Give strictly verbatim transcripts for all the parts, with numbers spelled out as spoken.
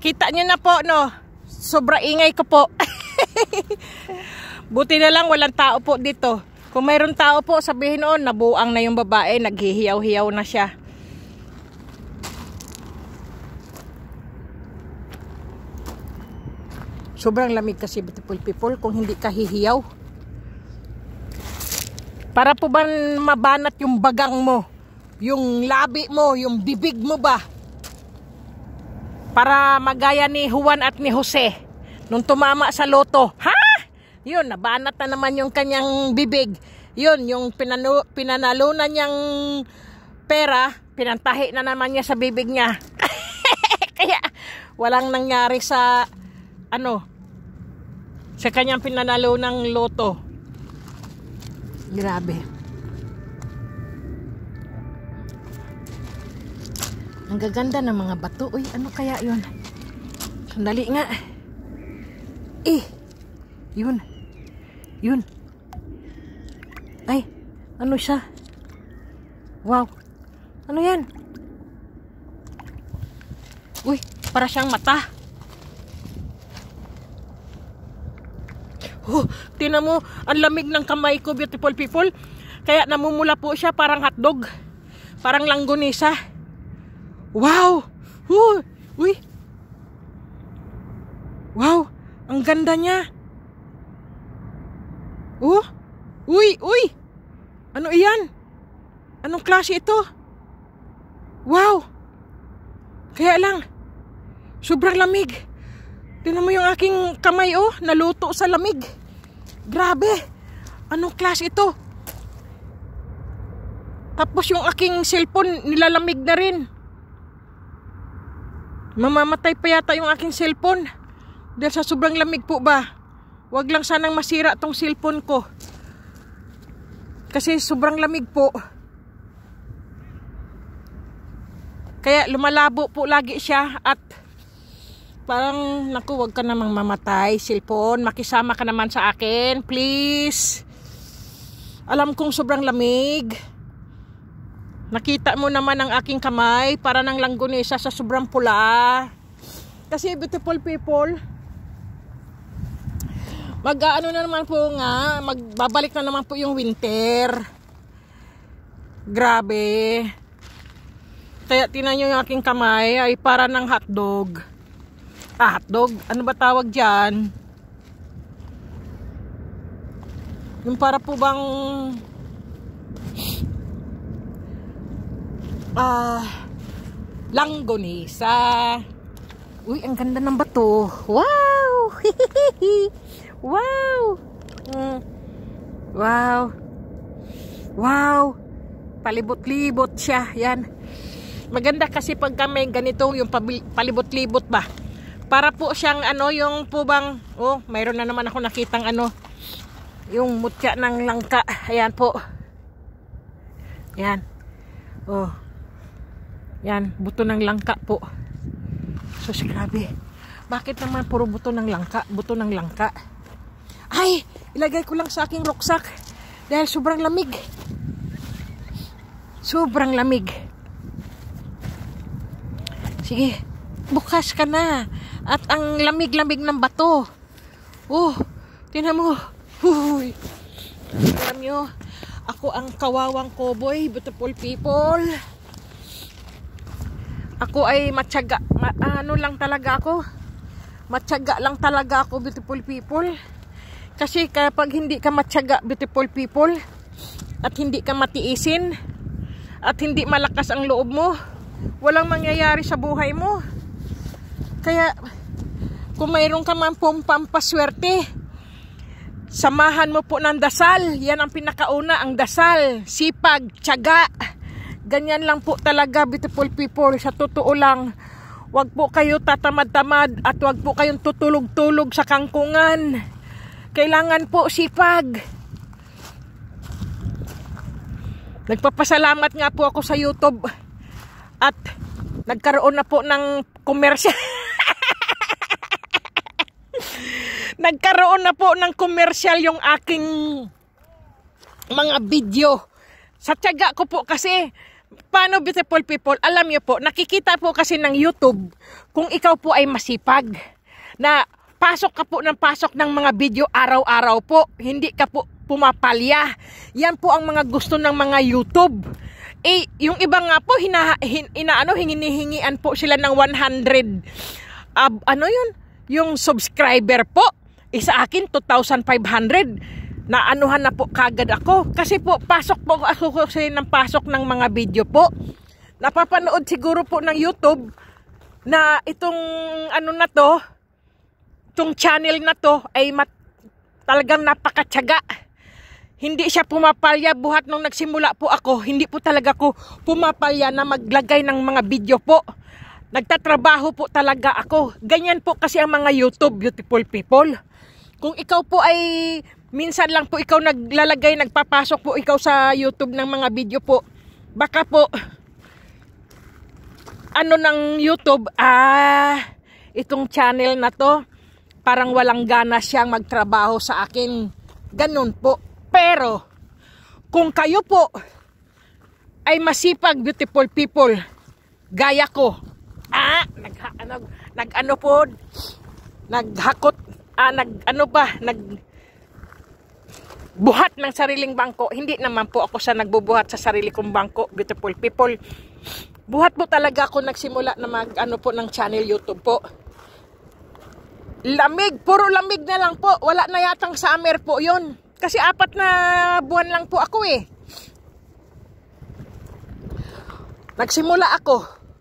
Kita nyo na po, no? Sobra ingay ko po. Buti na lang walang tao po dito. Kung mayroon tao po, sabihin noon, nabuang na yung babae, naghihiyaw-hiyaw na siya. Sobrang lamig kasi, beautiful people, kung hindi ka hihiyaw. Para po ba mabanat yung bagang mo? Yung labi mo, yung bibig mo ba? Para magaya ni Juan at ni Jose nung tumama sa loto. Ha? Yun, nabanat na naman yung kanyang bibig. Yun, yung pinanu pinanalunan niyang pera, pinantahi na naman niya sa bibig niya. Kaya walang nangyari sa ano, sa kanyang pinanalo ng loto. Grabe. Ang gaganda ng mga bato. Uy, ano kaya yun? Sandali nga. Eh, yun. Yun. Ay, ano siya? Wow. Ano yan? Uy, para siyang mata. Oh, tinan mo, ang lamig ng kamay ko, beautiful people. Kaya namumula po siya parang hotdog. Parang langgonisa. Wow! Uh, uy! Wow! Ang ganda niya. Oh! Uy! Uy! Ano iyan? Anong klase ito? Wow! Kaya lang, sobrang lamig. Tingnan mo yung aking kamay, oh, naluto sa lamig. Grabe. Anong klase ito? Tapos yung aking cellphone nilalamig na rin. Mamamatay pa yata yung aking cellphone. Dahil sa sobrang lamig po ba. Huwag lang sanang masira tong cellphone ko. Kasi sobrang lamig po. Kaya lumalabo po lagi siya at parang, naku, wag ka namang mamatay, cellphone. Makisama ka naman sa akin, please. Alam kong sobrang lamig. Nakita mo naman ang aking kamay, para ng langgonisa sa sobrang pula. Kasi, beautiful people, mag-ano na naman po nga, magbabalik na naman po yung winter. Grabe. Kaya tinan nyo yung aking kamay, ay para ng hotdog. Ah, hotdog? Ano ba tawag dyan? Yung para po bang ah, langgonisa. Uy, ang ganda ng bato. Wow! Wow! Mm. Wow! Wow! Palibot-libot siya. Yan. Maganda kasi pag kami ganito, yung palibot-libot ba? Para po siyang ano, yung po bang, oh, mayroon na naman ako nakitang ano, yung mutya ng langka. Ayan po. Yan. Oh. Yan, buto ng langka po. So, grabe. Bakit naman puro buto ng langka? Buto ng langka. Ay, ilagay ko lang sa aking rucksack. Dahil sobrang lamig. Sobrang lamig. Sige, bukas ka na. At ang lamig-lamig ng bato. Oh, tingnan mo. Huy. Alam nyo, ako ang kawawang cowboy, beautiful people. Ako ay matyaga. Ma ano lang talaga ako. Matyaga lang talaga ako, beautiful people. Kasi kapag hindi ka matyaga, beautiful people, at hindi ka matiisin, at hindi malakas ang loob mo, walang mangyayari sa buhay mo. Kaya, kung mayroon ka man pong pampaswerte, samahan mo po ng dasal. Yan ang pinakauna, ang dasal, sipag, tiyaga. Ganyan lang po talaga, beautiful people. Sa totoo lang, wag po kayo tatamad-tamad at wag po kayong tutulog-tulog sa kangkungan. Kailangan po sipag. Nagpapasalamat nga po ako sa YouTube at nagkaroon na po ng komersya. Nagkaroon na po ng komersyal yung aking mga video. Sa tiyaga ko po kasi, Paano, beautiful people? Alam niyo po, nakikita po kasi ng YouTube kung ikaw po ay masipag na pasok ka po ng pasok ng mga video araw-araw po, hindi ka po pumapalya. Yan po ang mga gusto ng mga YouTube. Eh, yung iba nga po, hina, hin, inaano, hinihingian po sila ng one hundred, uh, ano yun? Yung subscriber po. Eh, sa akin, two thousand five hundred. Naanuhan na po kagad ako. Kasi po, pasok po ako kasi ng pasok ng mga video po. Napapanood siguro po ng YouTube na itong ano na to, itong channel na to ay mat, talagang napakatyaga. Hindi siya pumapalya buhat nung nagsimula po ako. Hindi po talaga ako pumapalya na maglagay ng mga video po. Nagtatrabaho po talaga ako. Ganyan po kasi ang mga YouTube, beautiful people. Kung ikaw po ay minsan lang po ikaw naglalagay, nagpapasok po ikaw sa YouTube ng mga video po, baka po ano ng YouTube, ah, itong channel na to, parang walang gana siyang magtrabaho sa akin. Ganun po. Pero, kung kayo po ay masipag, beautiful people, gaya ko, ah, nag, ano, nag ano po, naghakot, ah, nag, ano ba, nag, buhat ng sariling bangko. Hindi naman po ako sa nagbubuhat sa sarili kong bangko, beautiful people. Buhat po talaga ako nagsimula na mag, ano po, ng channel YouTube po. Lamig, puro lamig na lang po. Wala na yatang summer po yun. Kasi apat na buwan lang po ako eh. Nagsimula ako.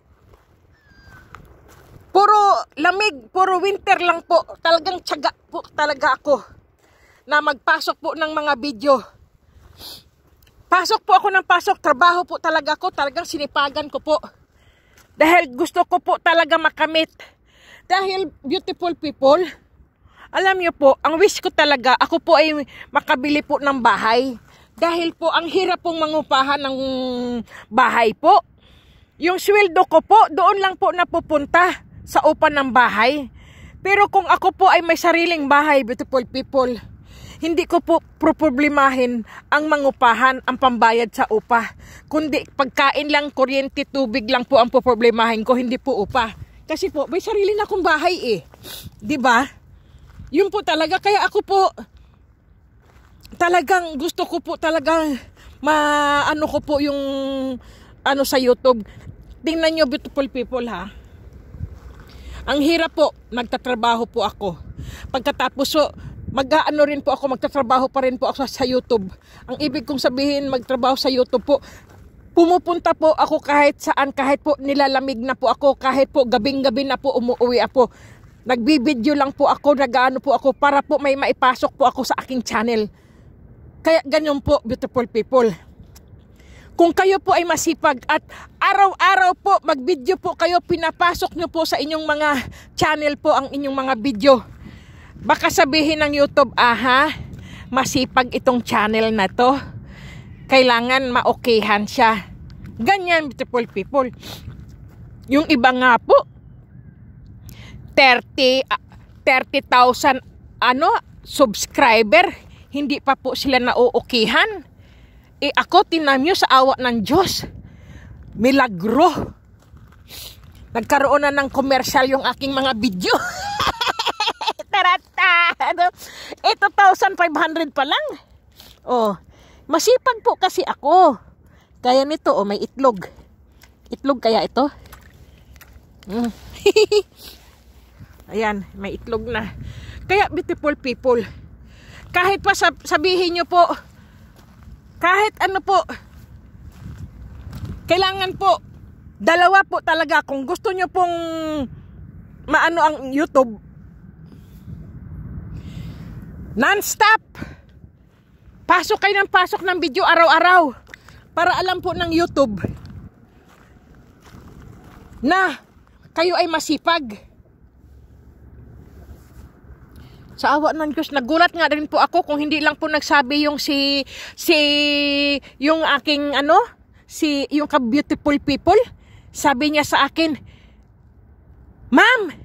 Puro lamig, puro winter lang po. Talagang tiyaga po talaga ako na magpasok po ng mga video. Pasok po ako ng pasok, trabaho po talaga ako. Talagang sinipagan ko po. Dahil gusto ko po talaga makamit. Dahil beautiful people, alam niyo po, ang wish ko talaga, ako po ay makabili po ng bahay. Dahil po, ang hirap pong mangupahan ng bahay po. Yung sweldo ko po, doon lang po napupunta sa upa ng bahay. Pero kung ako po ay may sariling bahay, beautiful people, hindi ko po problemahin ang mangupahan, ang pambayad sa upa. Kundi pagkain lang, kuryente, tubig lang po ang poproblemahin ko, hindi po upa. Kasi po, may sarili na akong bahay eh. 'Di ba? Yun po talaga, kaya ako po talagang gusto ko po talagang maano ko po yung ano sa YouTube. Tingnan nyo, beautiful people, ha. Ang hirap po, nagtatrabaho po ako. Pagkatapos so, mag-aano rin po ako, magtatrabaho pa rin po ako sa YouTube. Ang ibig kong sabihin, magtrabaho sa YouTube po, pumupunta po ako kahit saan, kahit po nilalamig na po ako, kahit po gabing-gabi na po umuwi ako. Nagbibideo lang po ako, nag-ano po ako para po may maipasok po ako sa aking channel. Kaya ganyan po, beautiful people. Kung kayo po ay masipag at araw-araw po mag-video po kayo, pinapasok nyo po sa inyong mga channel po ang inyong mga video. Baka sabihin ng YouTube, aha, masipag itong channel na to. Kailangan ma-okayhan siya. Ganyan, beautiful people. Yung iba nga po, thirty thousand ano, subscriber, hindi pa po sila na-okayhan. Eh ako, tinamyo sa awa ng Diyos, milagro. Nagkaroon na ng commercial yung aking mga video. Tarata! Eh, two thousand five hundred pa lang. Oh, masipag po kasi ako. Kaya nito, oh, may itlog. Itlog kaya ito? Mm. Ayan, may itlog na. Kaya, beautiful people, kahit pa sab sabihin nyo po, kahit ano po, kailangan po, dalawa po talaga. Kung gusto nyo pong maano ang YouTube, non-stop, pasok kayo ng pasok ng video araw-araw para alam po ng YouTube na kayo ay masipag. Sa awa ng Diyos, nagulat nga rin po ako kung hindi lang po nagsabi yung si si yung aking ano, si yung ka-beautiful people. Sabi niya sa akin, "Ma'am,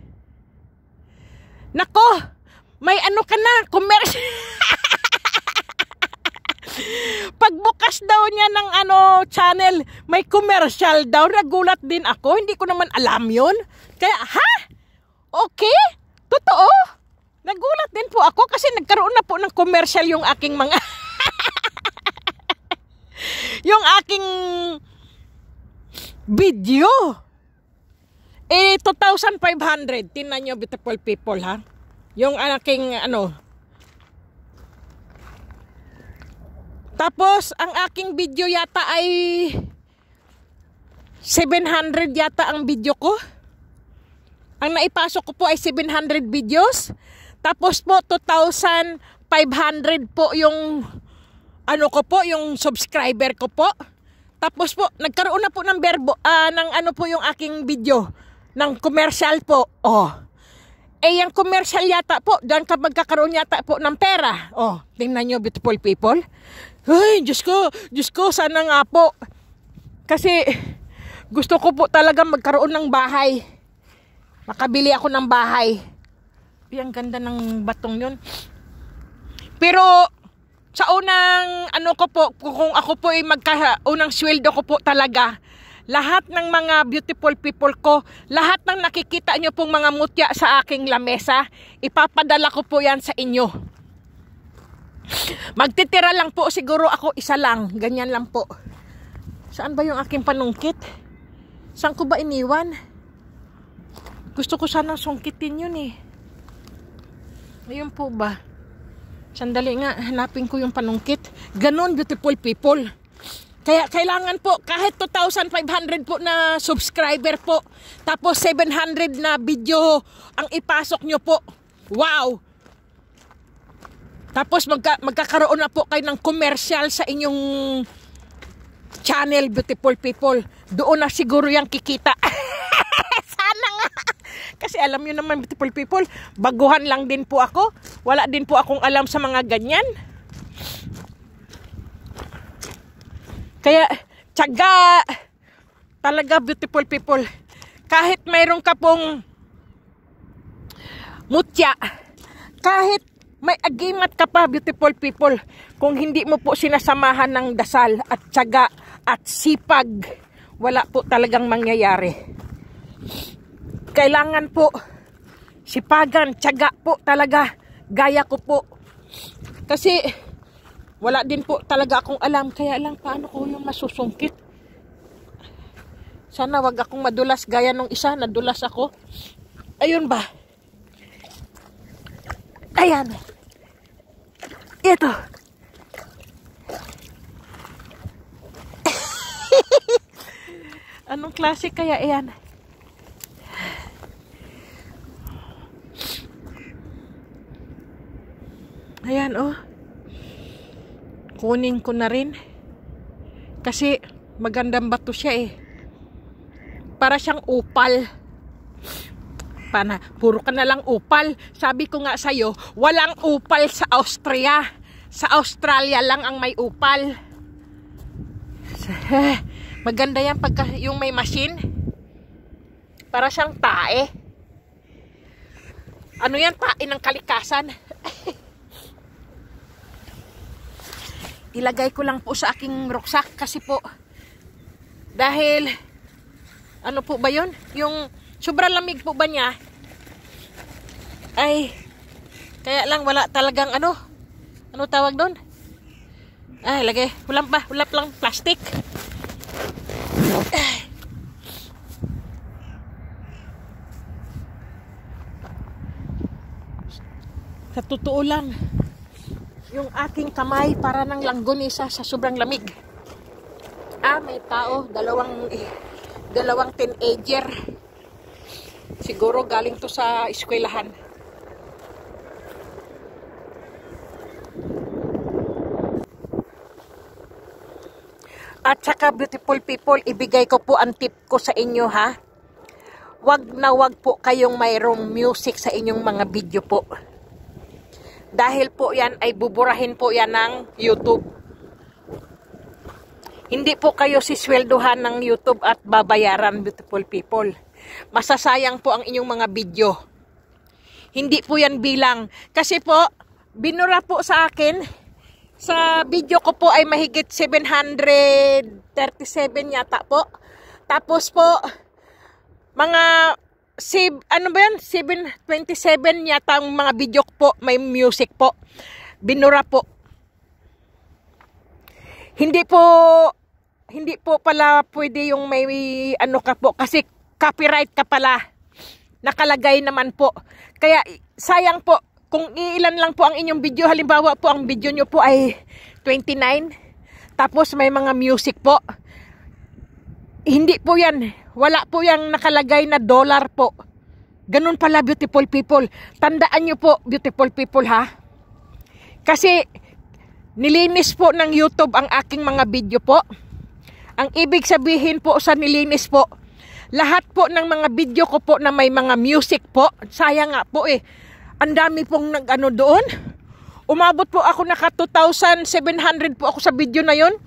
nako, may ano ka na, commercial." Pag pagbukas daw niya ng ano channel, may commercial daw. Nagulat din ako. Hindi ko naman alam yun. Kaya, ha? Okay? Totoo? Nagulat din po ako kasi nagkaroon na po ng commercial yung aking mga... yung aking video. Eh, two thousand five hundred. Tingnan nyo, beautiful people, ha? Yung aking, ano... Tapos, ang aking video yata ay seven hundred yata ang video ko. Ang naipasok ko po ay seven hundred videos. Tapos po, two thousand five hundred po yung ano ko po, yung subscriber ko po. Tapos po, nagkaroon na po ng verbo, uh, ng ano po yung aking video, ng commercial po. Oh. Eh, yung commercial yata po, dyan ka magkakaroon yata po ng pera. Oh, tingnan nyo, beautiful people. Ay, Diyos ko, Diyos ko, sana nga po. Kasi, gusto ko po talaga magkaroon ng bahay. Makabili ako ng bahay. Ay, ang ganda ng batong yun. Pero, sa unang, ano ko po, kung ako po ay magka, unang sweldo ko po talaga, lahat ng mga beautiful people ko, lahat ng nakikita nyo pong mga mutya sa aking lamesa, ipapadala ko po yan sa inyo. Magtitira lang po siguro ako isa lang. Ganyan lang po. Saan ba yung aking panungkit? Saan ko ba iniwan? Gusto ko sanang sungkitin yun eh. Ayun po ba? Sandali nga, hanapin ko yung panungkit. Ganon, beautiful people. Kaya kailangan po, kahit two thousand five hundred po na subscriber po, tapos seven hundred na video ang ipasok nyo po. Wow! Tapos magka, magkakaroon na po kayo ng commercial sa inyong channel, beautiful people. Doon na siguro yung kikita. Sana nga. Kasi alam nyo naman, beautiful people, baguhan lang din po ako. Wala din po akong alam sa mga ganyan. Kaya, tiyaga. Talaga, beautiful people. Kahit mayroon ka pong mutya, kahit may agimat ka pa, beautiful people, kung hindi mo po sinasamahan ng dasal at tiyaga at sipag, wala po talagang mangyayari. Kailangan po sipagan, tiyaga po talaga, gaya ko po. Kasi wala din po talaga akong alam, kaya lang paano ko yung masusungkit. Sana wag akong madulas gaya nung isa, nadulas ako. Ayun ba? Ayan. Ito. Anong klase kaya yan? Ayan, oh. Kunin ko na rin. Kasi magandang bato siya eh. Para siyang upal. Pana, puro ka na lang upal. Sabi ko nga sa'yo, walang upal sa Austria. Sa Australia lang ang may upal. Maganda yan pagka yung may machine. Para siyang tae. Ano yan? Tae ng kalikasan. Ilagay ko lang po sa aking rucksack kasi po dahil ano po ba yun? Yung sobrang lamig po ba niya? Ay, kaya lang wala talagang ano? Ano tawag doon? Ay, lagay. Wala pa. Wala lang plastic. Ay. Sa totoo lang, yung aking kamay para ng langgonisa sa sobrang lamig. Ah, may tao. Dalawang... Dalawang teenager. Siguro galing to sa eskwelahan. At saka beautiful people, ibigay ko po ang tip ko sa inyo ha. Wag na wag po kayong mayroong music sa inyong mga video po. Dahil po yan ay buburahin po yan ng YouTube. Hindi po kayo sisweldohan ng YouTube at babayaran, beautiful people. Masasayang po ang inyong mga video. Hindi po yan bilang. Kasi po, binura po sa akin Sa video ko po ay mahigit seven hundred thirty-seven yata po. Tapos po, mga, save, ano ba yan? seven twenty-seven yata ang mga video ko po, may music po. Binura po. Hindi po, hindi po pala pwede yung may, ano ka po, kasi copyright ka pala. Nakalagay naman po. Kaya, sayang po. Kung ilan lang po ang inyong video, halimbawa po ang video nyo po ay twenty-nine, tapos may mga music po. Hindi po yan. Wala po yung nakalagay na dollar po. Ganun pala, beautiful people. Tandaan nyo po, beautiful people ha. Kasi nilinis po ng YouTube ang aking mga video po. Ang ibig sabihin po sa nilinis po, lahat po ng mga video ko po na may mga music po, sayang nga po eh. Ang dami pong nag-ano doon. Umabot po ako naka two thousand seven hundred po ako sa video na yon.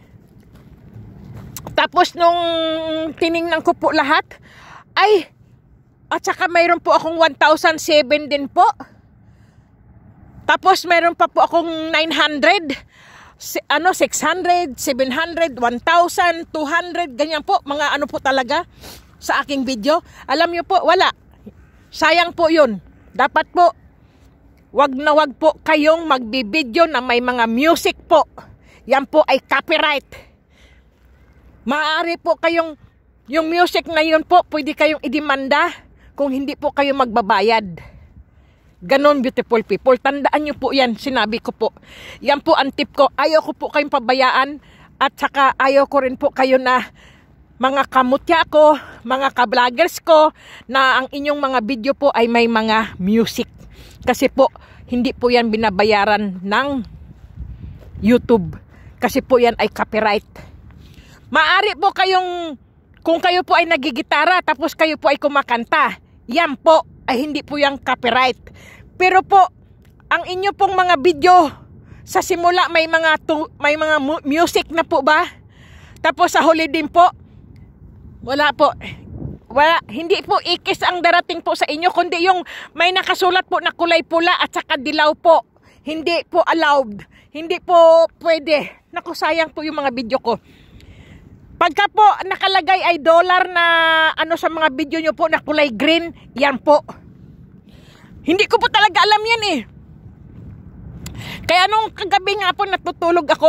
Tapos nung tiningnan ko po lahat, ay, at saka mayroon po akong one thousand seven din po. Tapos mayroon pa po akong nine hundred, ano, six hundred, seven hundred, one thousand, two hundred, ganyan po. Mga ano po talaga sa aking video. Alam nyo po, wala. Sayang po yun. Dapat po, wag na wag po kayong magbibideo na may mga music po. Yan po ay copyright. Maaari po kayong, yung music na yun po, pwede kayong idemanda kung hindi po kayo magbabayad. Ganon, beautiful people. Tandaan nyo po yan, sinabi ko po. Yan po ang tip ko. Ayaw ko po kayong pabayaan at saka ayaw ko rin po kayo na mga kamutya ko, mga ka-vloggers ko, na ang inyong mga video po ay may mga music. Kasi po, hindi po yan binabayaran ng YouTube. Kasi po yan ay copyright. Maari po kayong, kung kayo po ay nagigitara, tapos kayo po ay kumakanta, yan po ay hindi po yung copyright. Pero po, ang inyo pong mga video, sa simula may mga, tu, may mga music na po ba? Tapos sa huli din po, wala po. Wala, hindi po ikis ang darating po sa inyo, kundi yung may nakasulat po na kulay pula at saka dilaw po. Hindi po allowed. Hindi po pwede. Naku, sayang po yung mga video ko. Pagka po nakalagay ay dollar na ano sa mga video nyo po na kulay green, yan po. Hindi ko po talaga alam yan eh. Kaya nung kagabi nga po natutulog ako,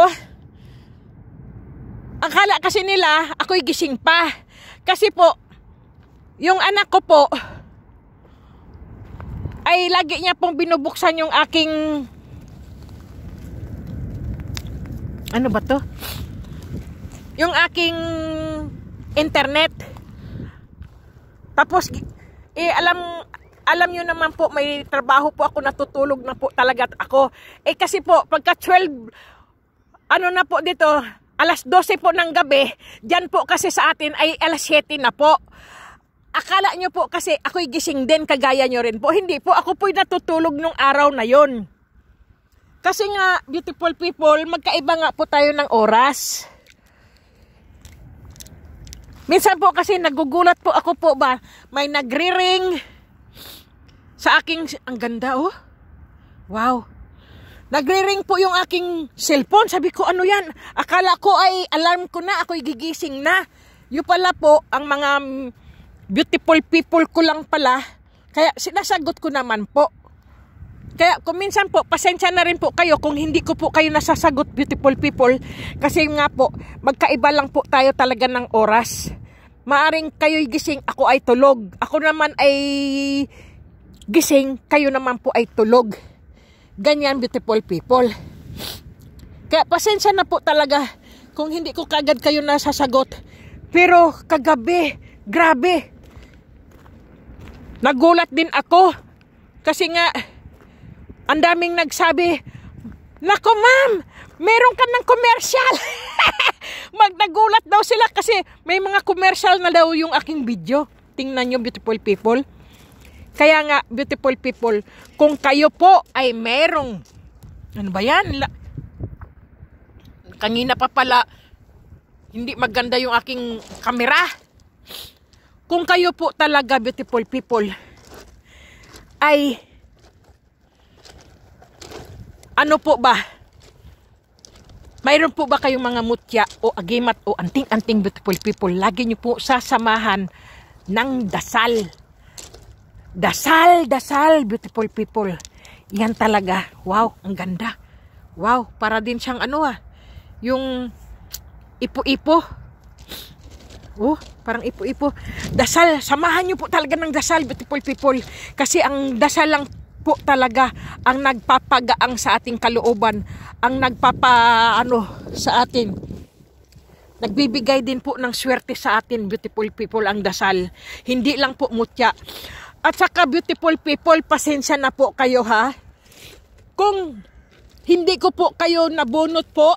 akala kasi nila ako'y gising pa. Kasi po, yung anak ko po, ay lagi niya pong binubuksan yung aking, ano ba to? Yung aking internet. Tapos, eh, alam, alam nyo naman po, may trabaho po ako, natutulog na po talaga ako. Eh, kasi po, pagka twelve, ano na po dito, alas dose po ng gabi, dyan po kasi sa atin ay alas siyete na po. Akala nyo po kasi ako'y gising din, kagaya nyo rin po. Hindi po, ako po'y natutulog nung araw na yon. Kasi nga, beautiful people, magkaiba nga po tayo ng oras. Minsan po kasi nagugulat po ako po ba, may nagri-ring sa aking, ang ganda oh. Wow. Nagre-ring po yung aking cellphone. Sabi ko, ano yan? Akala ko ay alarm ko na, ako'y gigising na. Yung pala po, ang mga beautiful people ko lang pala. Kaya sinasagot ko naman po. Kaya kung minsan po, pasensya na rin po kayo kung hindi ko po kayo nasasagot, beautiful people. Kasi nga po, magkaiba lang po tayo talaga ng oras. Maaring kayo'y gising, ako ay tulog. Ako naman ay gising, kayo naman po ay tulog. Ganyan, beautiful people. Kaya pasensya na po talaga kung hindi ko kagad kayo nasasagot. Pero kagabi, grabe. Nagulat din ako. Kasi nga, ang daming nagsabi, nako ma'am, meron ka ng commercial. Magnagulat daw sila kasi may mga commercial na daw yung aking video. Tingnan nyo, beautiful people. Kaya nga, beautiful people, kung kayo po ay merong, ano ba yan? La- Kanina pa pala, hindi maganda yung aking kamera. Kung kayo po talaga, beautiful people, ay, ano po ba? mayroon po ba kayong mga mutya o agimat o anting-anting beautiful people? Lagi nyo po sasamahan ng dasal. Dasal, dasal, beautiful people. Yan talaga. Wow, ang ganda. Wow, para din siyang ano ah. Yung ipo-ipo. Oh, parang ipo-ipo. Dasal, samahan nyo po talaga ng dasal, beautiful people. Kasi ang dasal lang po talaga ang nagpapagaang sa ating kalooban, ang nagpapa ano sa atin, nagbibigay din po ng swerte sa atin, beautiful people, ang dasal, hindi lang po mutya. At saka beautiful people, pasensya na po kayo ha kung hindi ko po kayo nabunot po.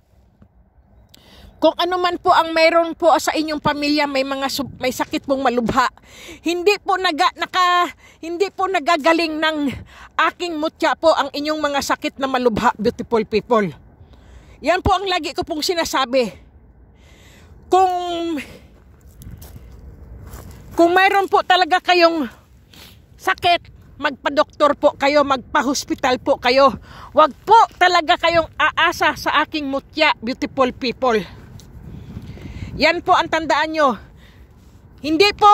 Kung ano man po ang mayroon po sa inyong pamilya, may mga may sakit pong malubha. Hindi po naga, naka hindi po nagagaling ng aking mutya po ang inyong mga sakit na malubha, beautiful people. Yan po ang lagi ko pong sinasabi. Kung kung mayroon po talaga kayong sakit, magpa-doktor po kayo, magpa-hospital po kayo. Wag po talaga kayong aasa sa aking mutya, beautiful people. Yan po ang tandaan nyo. Hindi po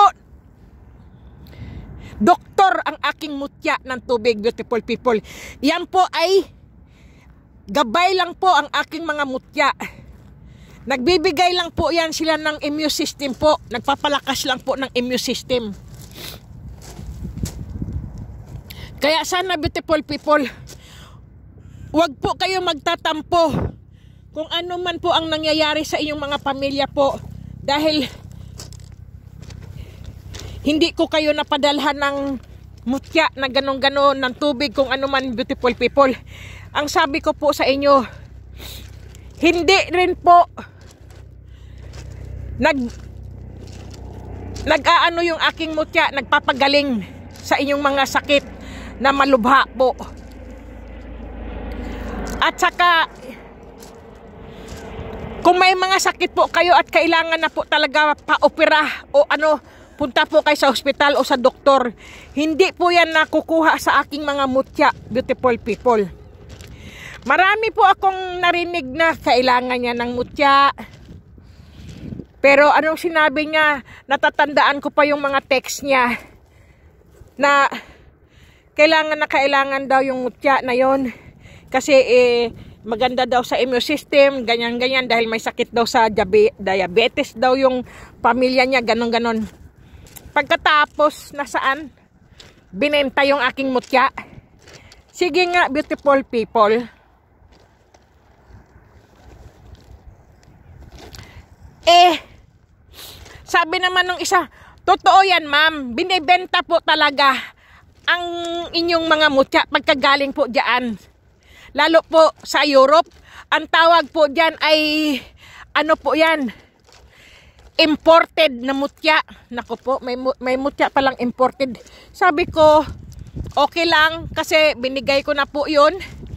doktor ang aking mutya ng tubig, beautiful people. Yan po ay gabay lang po ang aking mga mutya. Nagbibigay lang po yan sila ng immune system po. Nagpapalakas lang po ng immune system. Kaya sana, beautiful people, wag po kayo magtatampo kung ano man po ang nangyayari sa inyong mga pamilya po, dahil hindi ko kayo napadalhan ng mutya na ganon-ganon ng tubig, kung ano man, beautiful people. Ang sabi ko po sa inyo, hindi rin po nag nag-aano yung aking mutya, nagpapagaling sa inyong mga sakit na malubha po. At saka kung may mga sakit po kayo at kailangan na po talaga pa-opera o ano, punta po kayo sa ospital o sa doktor. Hindi po yan nakukuha sa aking mga mutya, beautiful people. Marami po akong narinig na kailangan niya ng mutya. Pero anong sinabi niya, natatandaan ko pa yung mga text niya na kailangan na kailangan daw yung mutya na yon. Kasi eh, maganda daw sa immune system, ganyan-ganyan, dahil may sakit daw sa diabetes daw yung pamilya niya, ganon-ganon. Pagkatapos, nasaan? Binenta yung aking mutya. Sige nga, beautiful people. Eh, sabi naman ng isa, totoo yan ma'am, binibenta po talaga ang inyong mga mutya pagkagaling po dyan. Lalo po sa Europe, ang tawag po dyan ay, ano po yan, imported na mutya. Naku po, may, may mutya palang imported. Sabi ko, okay lang, kasi binigay ko na po yun.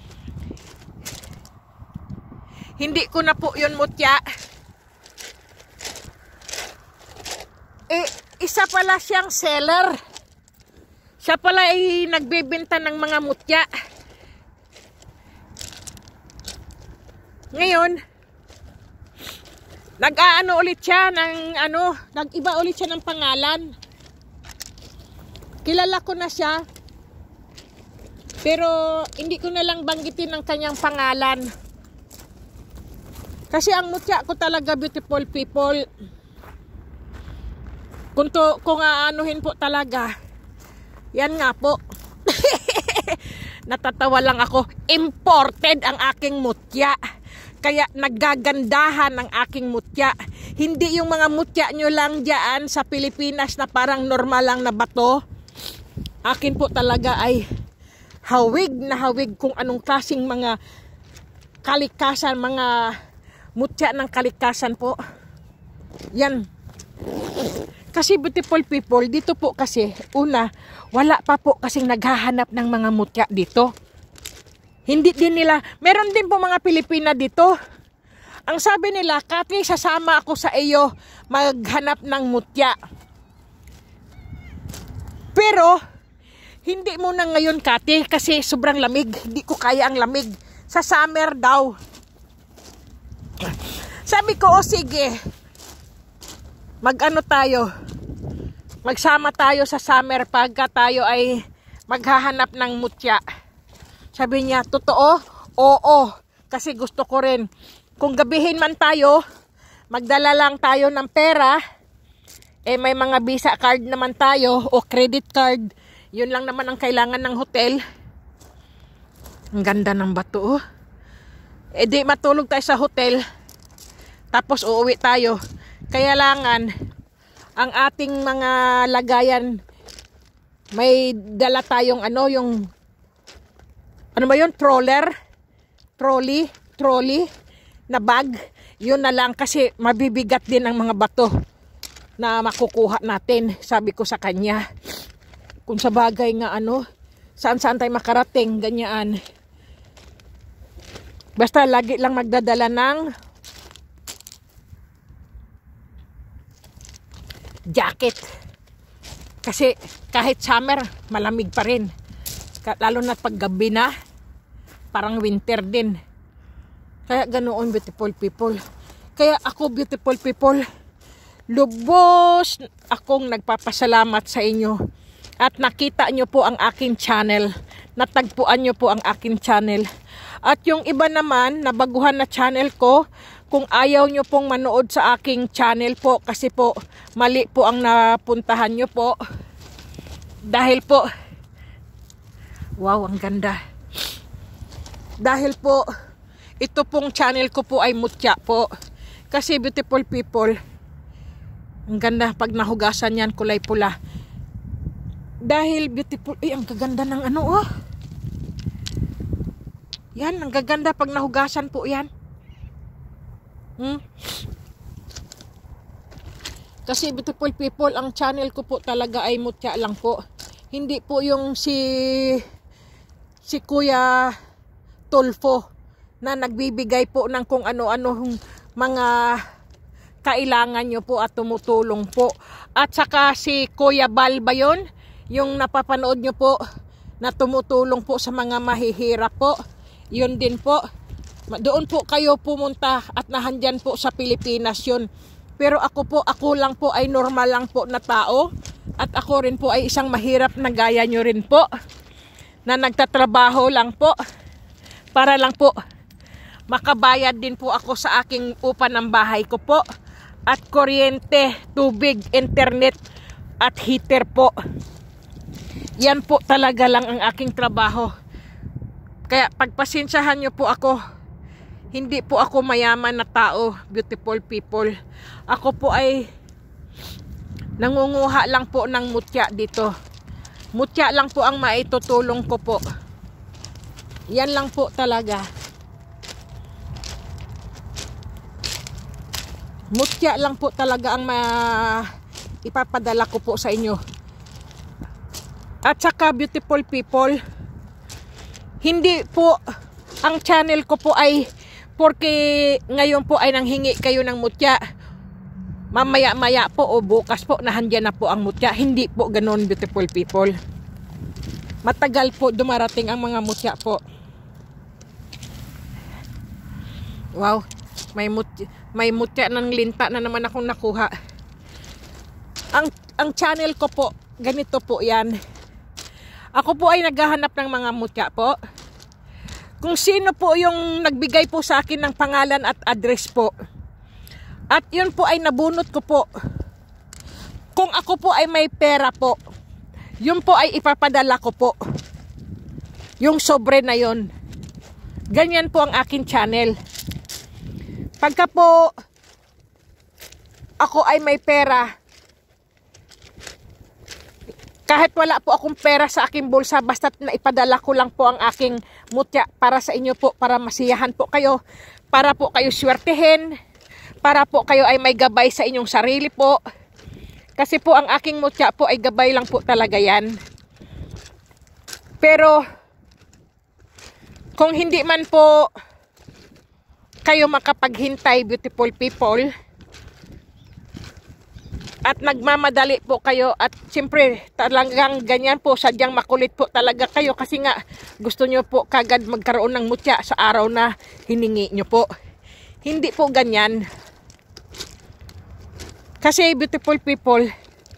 Hindi ko na po yun mutya. Eh, isa pala siyang seller. Siya pala ay nagbebenta ng mga mutya. Ngayon, nag-aano ulit siya ng ano, nag-iba ulit siya ng pangalan. Kilala ko na siya, pero hindi ko na lang banggitin ang kanyang pangalan. Kasi ang mutya ko talaga, beautiful people, kung, to, kung aanuhin po talaga, yan nga po. Natatawa lang ako, imported ang aking mutya. Kaya nagagandahan ang aking mutya. Hindi yung mga mutya nyo lang dyan sa Pilipinas na parang normal lang na bato. Akin po talaga ay hawig na hawig kung anong klaseng mga kalikasan, mga mutya ng kalikasan po. Yan. Kasi beautiful people, dito po kasi, una, wala pa po kasing naghahanap ng mga mutya dito. Hindi din nila, meron din po mga Pilipina dito. Ang sabi nila, Kati, sasama ako sa iyo maghanap ng mutya. Pero, hindi muna ngayon, Kati, kasi sobrang lamig. Hindi ko kaya ang lamig. Sa summer daw. Sabi ko, o sige, mag-ano tayo, magsama tayo sa summer pagka tayo ay maghahanap ng mutya. Sabi niya, totoo? Oo, kasi gusto ko rin. Kung gabihin man tayo, magdala lang tayo ng pera, eh may mga visa card naman tayo o credit card, yun lang naman ang kailangan ng hotel. Ang ganda ng bato, oh. Eh di matulog tayo sa hotel, tapos uuwi tayo. Kaya langan, ang ating mga lagayan, may dala tayong ano, yung, ano ba yun, troller, trolley, trolley, na bag. Yun na lang kasi mabibigat din ang mga bato na makukuha natin. Sabi ko sa kanya, kung sa bagay nga ano, saan-saan tayo makarating, ganyan. Basta lagi lang magdadala ng jacket. Kasi kahit summer, malamig pa rin. Lalo na pag gabi na, parang winter din. Kaya ganoon, beautiful people. Kaya ako, beautiful people, lubos akong nagpapasalamat sa inyo. At nakita nyo po ang aking channel. Natagpuan nyo po ang aking channel. At yung iba naman, nabaguhan na channel ko, kung ayaw nyo pong manood sa aking channel po, kasi po, mali po ang napuntahan nyo po. Dahil po, wow, ang ganda. Dahil po, ito pong channel ko po ay mutya po. Kasi beautiful people, ang ganda pag nahugasan yan, kulay pula. Dahil beautiful, ay ang gaganda ng ano, oh. Yan, ang gaganda pag nahugasan po yan. Hmm? Kasi beautiful people, ang channel ko po talaga ay mutya lang po. Hindi po yung si si Kuya Tulfo na nagbibigay po ng kung ano-ano mga kailangan nyo po at tumutulong po. At saka si Kuya Bal ba yun? Yung napapanood nyo po na tumutulong po sa mga mahihirap po. Yun din po. Doon po kayo pumunta at nahandyan po sa Pilipinas yun. Pero ako po, ako lang po ay normal lang po na tao. At ako rin po ay isang mahirap na gaya nyo rin po. Na nagtatrabaho lang po. Para lang po makabayad din po ako sa aking upa ng bahay ko po. At kuryente, tubig, internet at heater po. Yan po talaga lang ang aking trabaho. Kaya pagpasensyahan nyo po ako. Hindi po ako mayaman na tao, beautiful people. Ako po ay nangunguha lang po ng mutya dito. Mutya lang po ang maitutulong ko po. Yan lang po talaga. Mutya lang po talaga ang ma ipapadala ko po sa inyo. At saka beautiful people, hindi po ang channel ko po ay porque ngayon po ay nanghingi kayo ng mutya. Mamaya-maya po o bukas po nahandyan na po ang mutya. Hindi po ganoon, beautiful people. Matagal po dumarating ang mga mutya po. Wow, may mutya, may mutya ng linta na naman akong nakuha. Ang, ang channel ko po, ganito po yan. Ako po ay naghahanap ng mga mutya po. Kung sino po yung nagbigay po sa akin ng pangalan at address po. At yun po ay nabunot ko po. Kung ako po ay may pera po, yun po ay ipapadala ko po. Yung sobre na yun. Ganyan po ang akin channel. Pagka po ako ay may pera, kahit wala po akong pera sa aking bulsa, basta na ipadala ko lang po ang aking mutya para sa inyo po, para masiyahan po kayo, para po kayo swertehin, para po kayo ay may gabay sa inyong sarili po. Kasi po ang aking mutya po ay gabay lang po talaga yan. Pero kung hindi man po kayo makapaghintay, beautiful people, at nagmamadali po kayo, at siyempre talagang ganyan po, sadyang makulit po talaga kayo kasi nga gusto nyo po kagad magkaroon ng mutya sa araw na hiningi nyo po. Hindi po ganyan. Kasi beautiful people,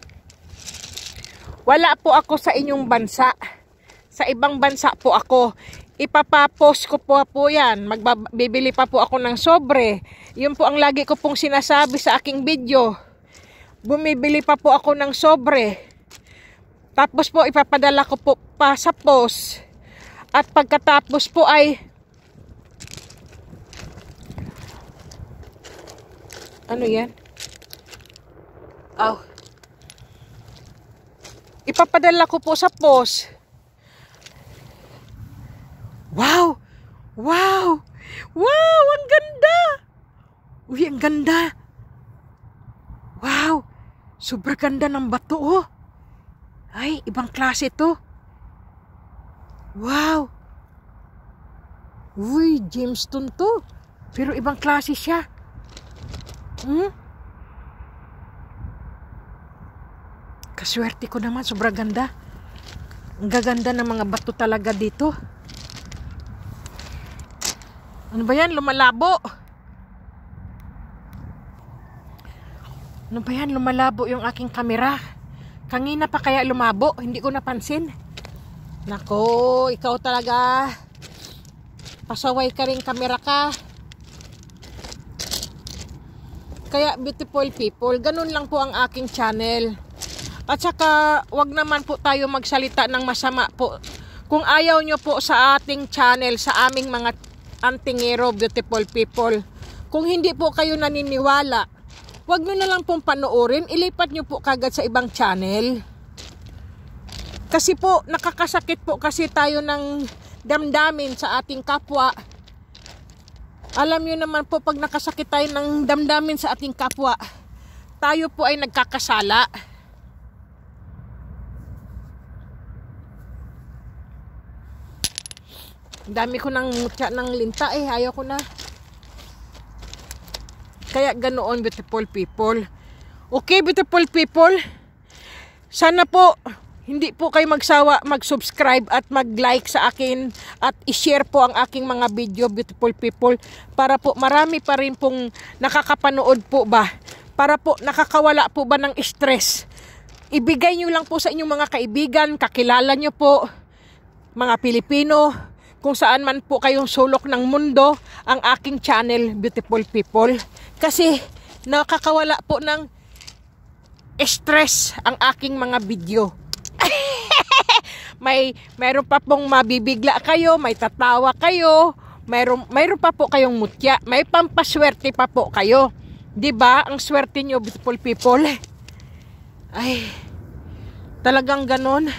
wala po ako sa inyong bansa. Sa ibang bansa po ako. Ipapapost ko po po yan. Magbibili pa po ako ng sobre. Yun po ang lagi ko pong sinasabi sa aking video. Bumibili pa po ako ng sobre. Tapos po ipapadala ko po pa sa post. At pagkatapos po ay ano yan? Oh. Ipapadala ko po sa post. Wow! Wow! Wow! Ang ganda! Uy, ang ganda! Wow! Sobrang ganda ng bato, oh! Ay, ibang klase to. Wow! Uy, gemstone to. Pero ibang klase siya. Hmm? Kaswerte ko naman, sobrang ganda. Ang gaganda ng mga bato talaga dito. Ano ba yan? Lumalabo. Ano ba yan? Lumalabo yung aking kamera. Kanina pa kaya lumabo, hindi ko napansin. Nako, ikaw talaga. Pasaway ka rin kamera ka. Kaya beautiful people, ganun lang po ang aking channel. At saka, wag naman po tayo magsalita ng masama po. Kung ayaw nyo po sa ating channel, sa aming mga antingero beautiful people, kung hindi po kayo naniniwala, wag nyo na lang pong panoorin, ilipat nyo po kagad sa ibang channel. Kasi po, nakakasakit po kasi tayo ng damdamin sa ating kapwa. Alam nyo naman po, pag nakasakit tayo ng damdamin sa ating kapwa, tayo po ay nagkakasala. Dami ko ng mutya ng linta eh, ayaw ko na. Kaya ganoon beautiful people. Okay beautiful people, sana po hindi po kayo magsawa mag-subscribe at mag-like sa akin at i-share po ang aking mga video beautiful people, para po marami pa rin pong nakakapanood po ba, para po nakakawala po ba ng stress. Ibigay nyo lang po sa inyong mga kaibigan, kakilala nyo po, mga Pilipino, kung saan man po kayong sulok ng mundo, ang aking channel beautiful people. Kasi nakakawala po ng stress ang aking mga video. may mayroon pa pong mabibigla kayo, may tatawa kayo, mayroon mayroon pa po kayong mutya, may pampaswerte pa po kayo. 'Di ba? Ang swerte niyo beautiful people. Ay, talagang ganon.